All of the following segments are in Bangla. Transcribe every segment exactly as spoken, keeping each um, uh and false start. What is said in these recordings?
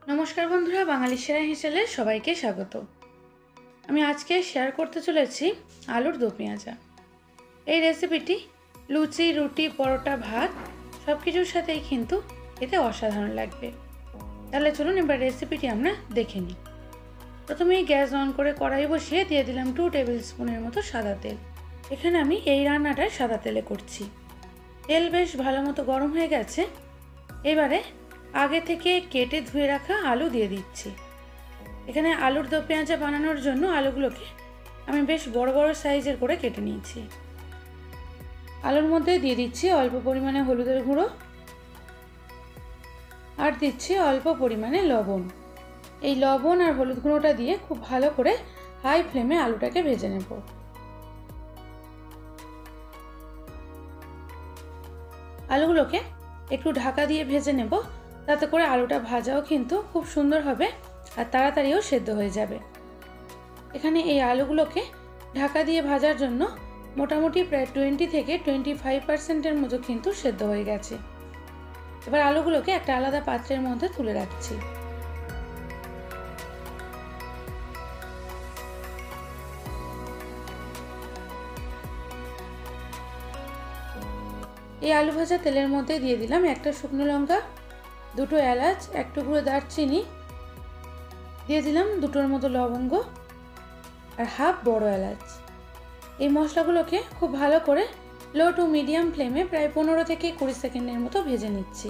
नमस्कार बंधुरा बांगाली सेरा हेसेले सबाइके स्वागत। आमी आजके शेयर करते चलेछि आलुर दो पेঁয়াজা। এই রেসিপিটি লুচি রুটি পরোটা ভাত সবকিছুর সাথেই কিন্তু খেতে অসাধারণ লাগবে। তাহলে চলুন এবার রেসিপিটি আমরা দেখে নিই। প্রথমেই গ্যাস অন করে কড়াই বসিয়ে দিয়ে দিলাম টু টেবিল স্পুনের মতো সাদা তেল। এখানে আমি এই রান্নাটা সাদা তেলে করছি। তেল বেশ ভালো মতো গরম হয়ে গেছে। এবারে आगे থেকে কেটে ধুয়ে রাখা আলু দিয়ে দিচ্ছি। এখানে আলুর দো পেঁয়াজা বানানোর জন্য আলুগুলোকে আমি বেশ বড় বড় সাইজের করে কেটে নিয়েছি। আলুর মধ্যে দিয়ে দিচ্ছি অল্প পরিমাণে হলুদের গুঁড়ো আর দিচ্ছি অল্প পরিমাণে লবণ। এই লবণ আর হলুদ গুঁড়োটা দিয়ে খুব ভালো করে হাই ফ্লেমে আলুটাকে ভেজে নেব। আলুগুলোকে একটু ঢাকা দিয়ে ভেজে নেব, তাতে করে আলুটা ভাজাও কিন্তু খুব সুন্দর হবে আর তাড়াতাড়িও সেদ্ধ হয়ে যাবে। এখানে এই আলুগুলোকে ঢাকা দিয়ে ভাজার জন্য মোটামুটি প্রায় টোয়েন্টি থেকে টোয়েন্টি ফাইভ পার্সেন্টের মতো কিন্তু সেদ্ধ হয়ে গেছে। এবার আলুগুলোকে একটা আলাদা পাত্রের মধ্যে তুলে রাখছি। এই আলু ভাজা তেলের মধ্যে দিয়ে দিলাম একটা শুকনো লঙ্কা, দুটো এলাচ, এক টুকরো দারচিনি, দিয়ে দিলাম দুটোর মতো লবঙ্গ আর হাফ বড় এলাচ। এই মশলাগুলোকে খুব ভালো করে লো টু মিডিয়াম ফ্লেমে প্রায় পনেরো থেকে কুড়ি সেকেন্ডের মতো ভেজে নিচ্ছি।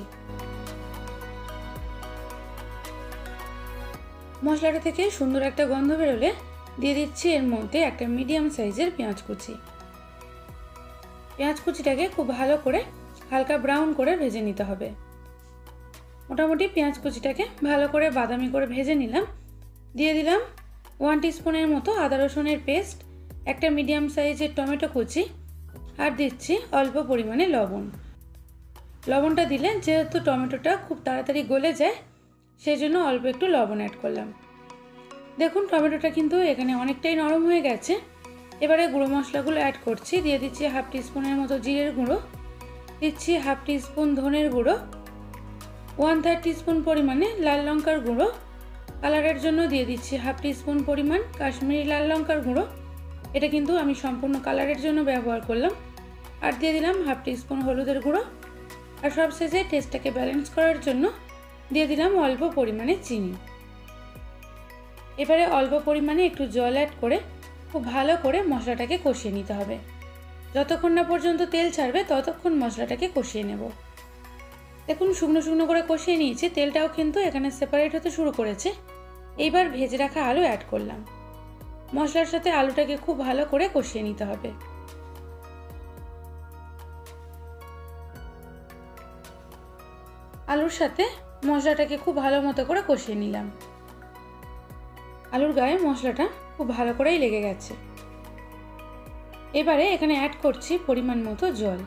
মশলাটা থেকে সুন্দর একটা গন্ধ বেরোলে দিয়ে দিচ্ছি এর মধ্যে একটা মিডিয়াম সাইজের পেঁয়াজ কুচি। পেঁয়াজ কুচিটাকে খুব ভালো করে হালকা ব্রাউন করে ভেজে নিতে হবে। মোটামুটি পেঁয়াজ কুচিটাকে ভালো করে বাদামি করে ভেজে নিলাম। দিয়ে দিলাম ওয়ান টিস্পুনের মতো আদা রসুনের পেস্ট, একটা মিডিয়াম সাইজের টমেটো কুচি আর দিচ্ছি অল্প পরিমাণে লবণ। লবণটা দিলে যেহেতু টমেটোটা খুব তাড়াতাড়ি গলে যায় সেই জন্য অল্প একটু লবণ অ্যাড করলাম। দেখুন টমেটোটা কিন্তু এখানে অনেকটাই নরম হয়ে গেছে। এবারে গুঁড়ো মশলাগুলো অ্যাড করছি। দিয়ে দিচ্ছি হাফ টিস্পুনের মতো জিরের গুঁড়ো, দিচ্ছি হাফ টিস্পুন ধনের গুঁড়ো, ওয়ান থার্ড টিস্পুন পরিমাণে লাল লঙ্কার গুঁড়ো, কালারের জন্য দিয়ে দিচ্ছি হাফ টিস্পুন পরিমাণ কাশ্মীরি লাল লঙ্কার গুঁড়ো, এটা কিন্তু আমি সম্পূর্ণ কালারের জন্য ব্যবহার করলাম, আর দিয়ে দিলাম হাফ টিস্পুন হলুদের গুঁড়ো, আর সবশেষে টেস্টটাকে ব্যালেন্স করার জন্য দিয়ে দিলাম অল্প পরিমাণে চিনি। এবারে অল্প পরিমাণে একটু জল অ্যাড করে খুব ভালো করে মশলাটাকে কষিয়ে নিতে হবে। যতক্ষণ না পর্যন্ত তেল ছাড়বে ততক্ষণ মশলাটাকে কষিয়ে নেব। দেখুন শুকনো শুকনো করে কষিয়ে নিয়েছি, তেলটাও কিন্তু এখানে সেপারেট হতে শুরু করেছে। এইবার ভেজে রাখা আলু অ্যাড করলাম। মশলার সাথে আলুটাকে খুব ভালো করে কষিয়ে নিতে হবে। আলুর সাথে মশলাটাকে খুব ভালো মতো করে কষিয়ে নিলাম। আলুর গায়ে মশলাটা খুব ভালো করেই লেগে গেছে। এবারে এখানে অ্যাড করছি পরিমাণ মতো জল।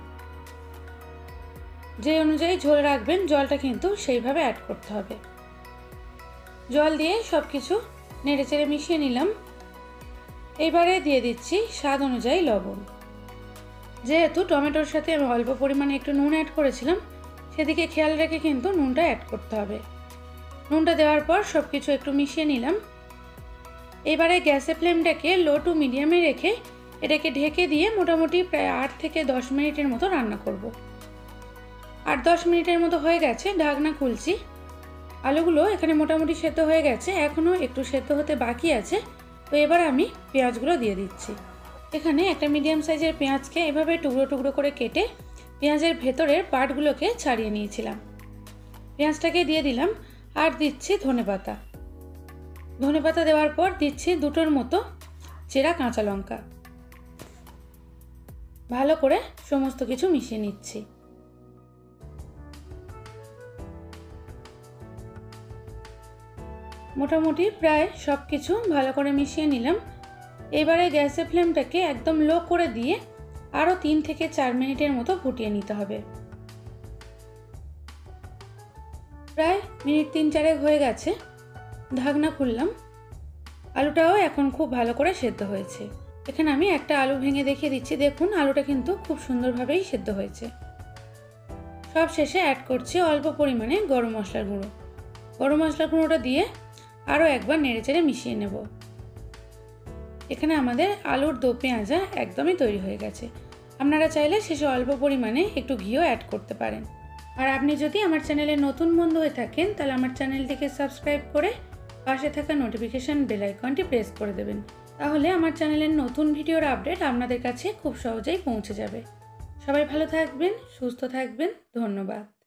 যে অনুযায়ী ঝোল রাখবেন জলটা কিন্তু সেইভাবে অ্যাড করতে হবে। জল দিয়ে সব কিছু নেড়ে চেড়ে মিশিয়ে নিলাম। এবারে দিয়ে দিচ্ছি স্বাদ অনুযায়ী লবণ। যেহেতু টমেটোর সাথে আমি অল্প পরিমাণে একটু নুন অ্যাড করেছিলাম, সেদিকে খেয়াল রেখে কিন্তু নুনটা অ্যাড করতে হবে। নুনটা দেওয়ার পর সব কিছু একটু মিশিয়ে নিলাম। এবারে গ্যাসের ফ্লেমটাকে লো টু মিডিয়ামে রেখে এটাকে ঢেকে দিয়ে মোটামুটি প্রায় আট থেকে দশ মিনিটের মতো রান্না করব। আট দশ মিনিটের মতো হয়ে গেছে, ঢাকনা খুলছি। আলুগুলো এখানে মোটামুটি সেদ্ধ হয়ে গেছে, এখনও একটু সেদ্ধ হতে বাকি আছে। তো এবার আমি পেঁয়াজগুলো দিয়ে দিচ্ছি। এখানে একটা মিডিয়াম সাইজের পেঁয়াজকে এভাবে টুকরো টুকরো করে কেটে পেঁয়াজের ভেতরের পার্টগুলোকে ছাড়িয়ে নিয়েছিলাম। পেঁয়াজটাকে দিয়ে দিলাম আর দিচ্ছি ধনেপাতা। ধনেপাতা দেওয়ার পর দিচ্ছি দুটোর মতো চেরা কাঁচা লঙ্কা। ভালো করে সমস্ত কিছু মিশিয়ে নিচ্ছি। মোটামুটি প্রায় সব কিছু ভালো করে মিশিয়ে নিলাম। এবারে গ্যাসের ফ্লেমটাকে একদম লো করে দিয়ে আরও তিন থেকে চার মিনিটের মতো ফুটিয়ে নিতে হবে। প্রায় মিনিট তিন চারেক হয়ে গেছে, ঢাকনা খুললাম। আলুটাও এখন খুব ভালো করে সেদ্ধ হয়েছে। এখানে আমি একটা আলু ভেঙে দেখিয়ে দিচ্ছি। দেখুন আলুটা কিন্তু খুব সুন্দরভাবেই সেদ্ধ হয়েছে। সব শেষে অ্যাড করছি অল্প পরিমাণে গরম মশলার গুঁড়ো। গরম মশলা গুঁড়োটা দিয়ে আরও একবার নেড়েচেড়ে মিশিয়ে নেব। এখানে আমাদের আলুর দো পেঁয়াজা একদমই তৈরি হয়ে গেছে। আপনারা চাইলে শেষে অল্প পরিমাণে একটু ঘিও অ্যাড করতে পারেন। আর আপনি যদি আমার চ্যানেলে নতুন বন্ধু হয়ে থাকেন তাহলে আমার চ্যানেলটিকে সাবস্ক্রাইব করে পাশে থাকা নোটিফিকেশান বেল আইকনটি প্রেস করে দেবেন। তাহলে আমার চ্যানেলের নতুন ভিডিওর আপডেট আপনাদের কাছে খুব সহজেই পৌঁছে যাবে। সবাই ভালো থাকবেন, সুস্থ থাকবেন। ধন্যবাদ।